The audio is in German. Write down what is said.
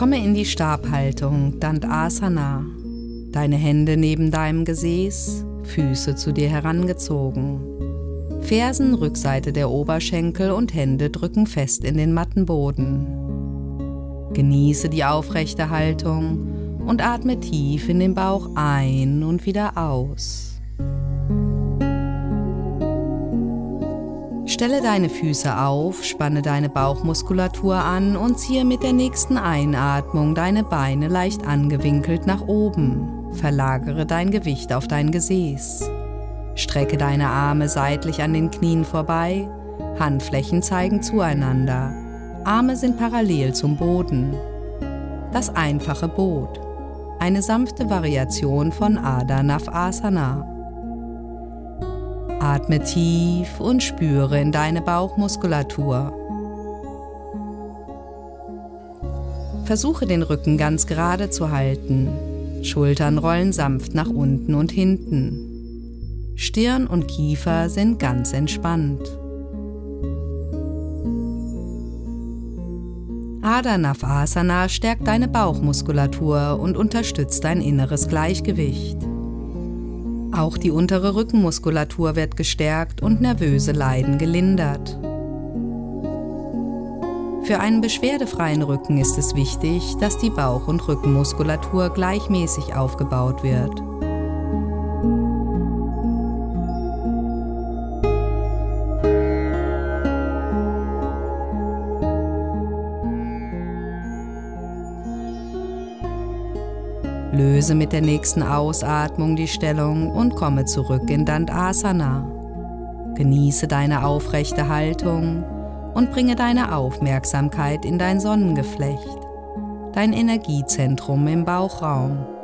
Komme in die Stabhaltung, Dandasana. Deine Hände neben deinem Gesäß, Füße zu dir herangezogen. Fersen, Rückseite der Oberschenkel und Hände drücken fest in den Mattenboden. Genieße die aufrechte Haltung und atme tief in den Bauch ein und wieder aus. Stelle deine Füße auf, spanne deine Bauchmuskulatur an und ziehe mit der nächsten Einatmung deine Beine leicht angewinkelt nach oben. Verlagere dein Gewicht auf dein Gesäß. Strecke deine Arme seitlich an den Knien vorbei, Handflächen zeigen zueinander. Arme sind parallel zum Boden. Das einfache Boot. Eine sanfte Variation von Ardha Navasana. Atme tief und spüre in deine Bauchmuskulatur. Versuche den Rücken ganz gerade zu halten. Schultern rollen sanft nach unten und hinten. Stirn und Kiefer sind ganz entspannt. Ardha Navasana stärkt deine Bauchmuskulatur und unterstützt dein inneres Gleichgewicht. Auch die untere Rückenmuskulatur wird gestärkt und nervöse Leiden gelindert. Für einen beschwerdefreien Rücken ist es wichtig, dass die Bauch- und Rückenmuskulatur gleichmäßig aufgebaut wird. Löse mit der nächsten Ausatmung die Stellung und komme zurück in Dandasana. Genieße deine aufrechte Haltung und bringe deine Aufmerksamkeit in dein Sonnengeflecht, dein Energiezentrum im Bauchraum.